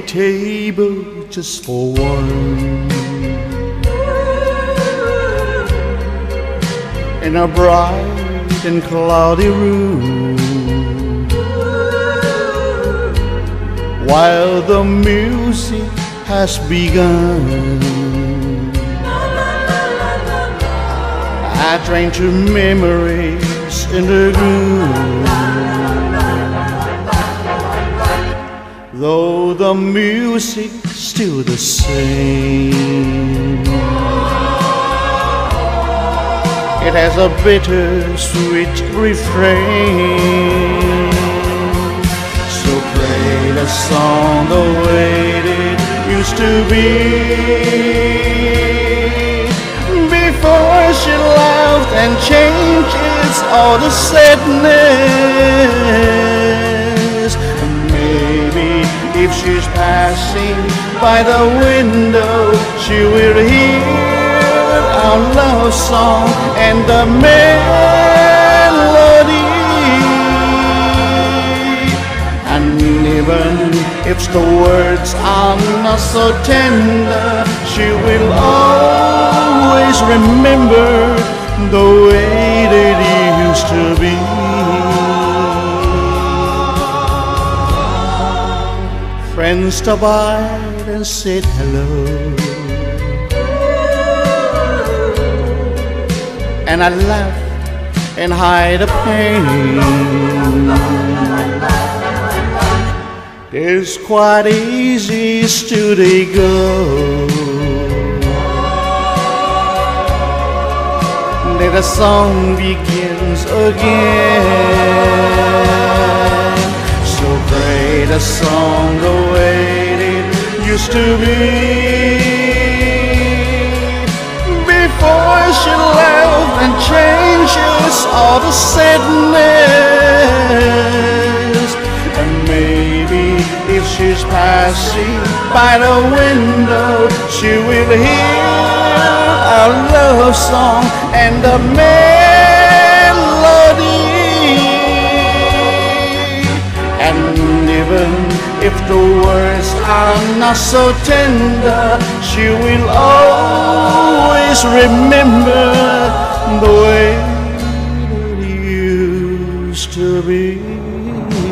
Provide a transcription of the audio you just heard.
table just for one, in a bright and cloudy room, while the music has begun. I drain to memories in the gloom, though the music's still the same. It has a bittersweet refrain. So play the song the way it used to be, before she laughed and changes all the sadness. And maybe if she's passing by the window, she will hear our love song and the melody. And even if the words are not so tender, she will always remember the way that it used to be. Friends stop by and said hello, and I laugh and hide the pain. It's quite easy, still they go. Then the song begins again. So play the song the way it used to be, before she left and changes all the sadness. And maybe if she's passing by the window, she will hear our love song and the melody. And even if the words are not so tender, she will always remember the way it used to be.